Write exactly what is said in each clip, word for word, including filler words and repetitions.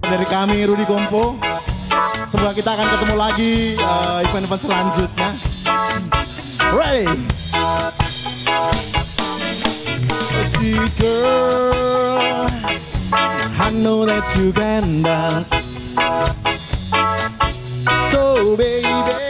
dari kami Rudy Kompo. Semoga kita akan ketemu lagi uh, event-event selanjutnya. Ready? See girl, I know that you can dance. So baby,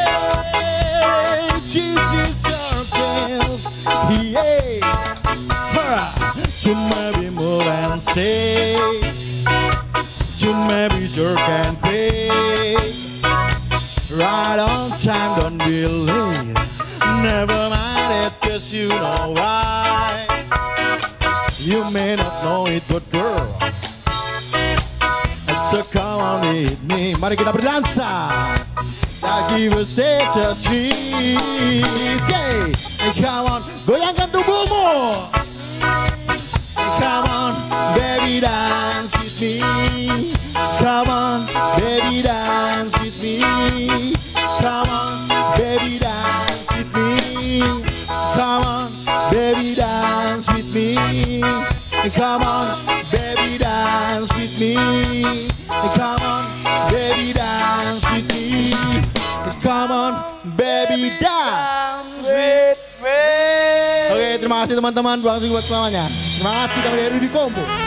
this is your chance. Yeah, you maybe move and say, you maybe sure can pay. Right on time, don't be late. Never mind it, cause you know why. You may not know it, but girl, so come on with me. Mari kita berdansa. Give us such a treat. Yeah. Come on, goyangkan tubuhmu. Come on, baby, dance with me. Come on, baby, dance with me. Come on, baby, dance with me. Come on, baby, dance with me. Come on, baby, dance with me. Come on, baby, dance with me. Come on, baby, dance with me. Oke, terima kasih teman-teman. Buang buat selamanya. Terima kasih kami dari Rudy Kompo.